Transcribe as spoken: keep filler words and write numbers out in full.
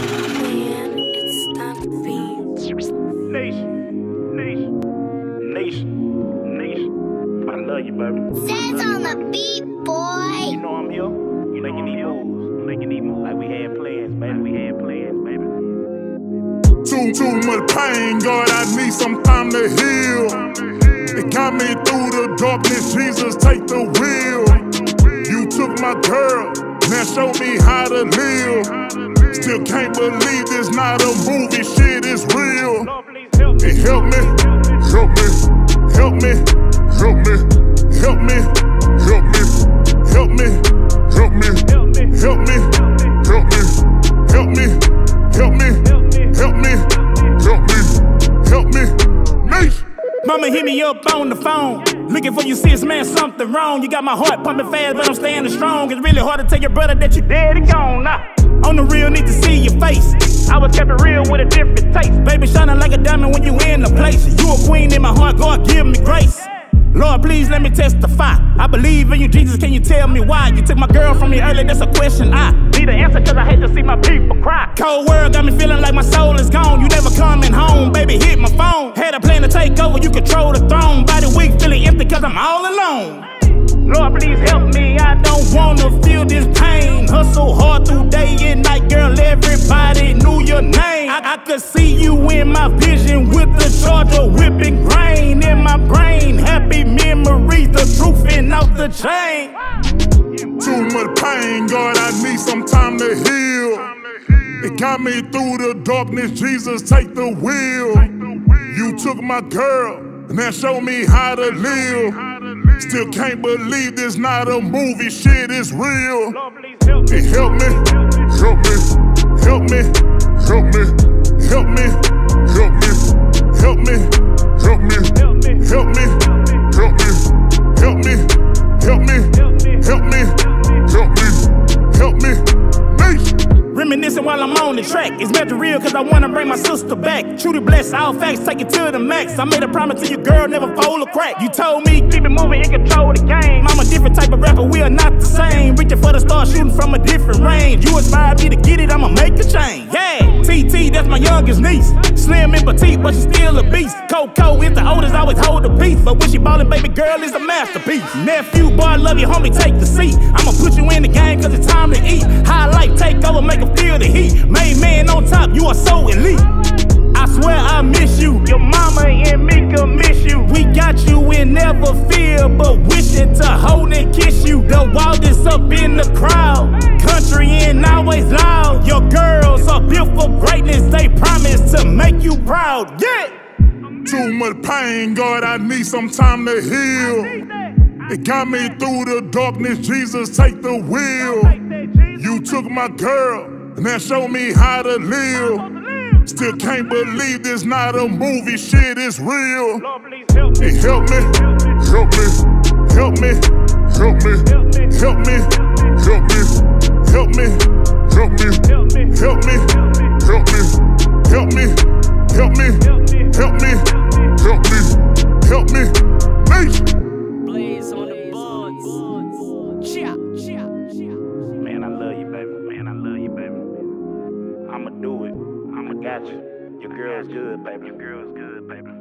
Man, it's not the beat. Nation, nation, nation, nation. I love you, baby. Says on the beat, boy. You know I'm here. You making these moves, making these moves like we had plans, baby. We had plans, baby. Too, too much pain, God, I need some time to heal. It got me through the darkness, Jesus, take the wheel. You took my girl, now show me how to live. Still can't believe this not a movie, shit is real. It help me, help me, help me, help me, help me, help me, help me, help me, help me, help me, help me, help me, help me, help me, help me, nation. Mama hit me up on the phone, looking for you sis, man, something wrong. You got my heart pumping fast, but I'm staying strong. It's really hard to tell your brother that you dead and gone now. On the real, need to see your face. I was kept it real with a different taste. Baby shining like a diamond when you in the place. You a queen in my heart, God give me grace. Lord, please let me testify. I believe in you, Jesus, can you tell me why? You took my girl from me early, that's a question I need an answer, cause I hate to see my people cry. Cold world got me feeling like my soul is gone. You never coming home, baby, hit my phone. Had a plan to take over, you control the throne. Body weak, feeling empty cause I'm all alone. Lord, please help me, I don't wanna feel this pain. Hustle hard through day and night, girl, everybody knew your name. I, I could see you in my vision with the charger whipping grain in my brain. Happy memories, the truth and out the chain. Too much pain, God, I need some time to heal. It got me through the darkness, Jesus, take the wheel. You took my girl, now show me how to live. Still can't believe this not a movie, shit is real. It help me, help me, help me, help me, help me, help me, help me, help me, help me, help me, help me, help me, help me, help me, help me, nation. Reminiscing while I'm on the track. It's meant to real cause I wanna bring my sister back. Truly blessed, all facts, take it to the max. I made a promise to you, girl, never fold a crack. You told me, keep it moving and control the game. I'm a different type of rapper, we are not the same. Reaching for the stars, shooting from a different range. You inspired me to get it, I'ma make a change. Yeah, T T, that's my youngest niece. Slim and petite, but she's still a beast. Coco is the oldest, always hold the peace. But when she ballin', baby girl is a masterpiece. Nephew, boy, I love you, homie, take the seat. I'ma put you in the game cause it's time to eat. High life, take over, make her feel the heat. Made man on top, you are so elite. I swear I miss you. Your mama and me can miss you. We got you in never fear, but wishing to hold and kiss you. The wildest up in the crowd, country and always loud. Your girls are built for greatness, they promise to make you proud. Yeah. Too much pain, God, I need some time to heal. It got me through the darkness, Jesus, take the wheel. You took my girl, now show me how to live. Still can't believe this not a movie, shit is real. It help me, help me, help me, help me, help me, help me, help me, help me, help me, help me, help me, help me, help me, help me, help me, nation. Blaze on the boards. Chia, chia, chia. Man, I love you, baby. Man, I love you, baby. I'ma do it. I'ma got you. Your girl's good, baby. Your girl's good, baby.